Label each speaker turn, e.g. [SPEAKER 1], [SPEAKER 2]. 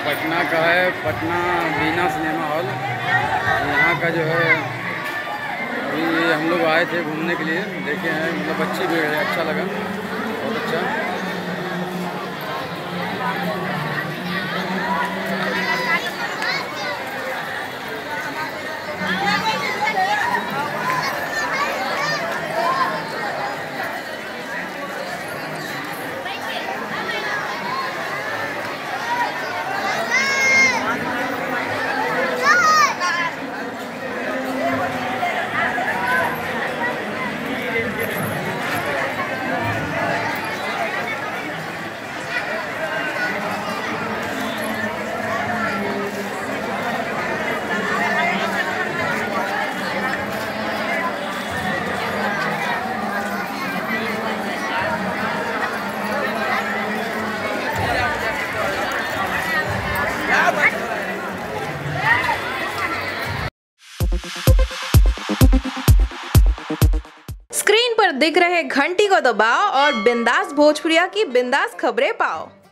[SPEAKER 1] पटना का है, पटना बीना cinema hall. यहाँ का जो है अभी हम लोग आए थे घूमने के लिए, देखे हैं, मतलब अच्छी भीड़ है, अच्छा लगा, बहुत अच्छा।
[SPEAKER 2] स्क्रीन पर दिख रहे घंटी को दबाओ और बिंदास भोजपुरिया की बिंदास खबरें पाओ।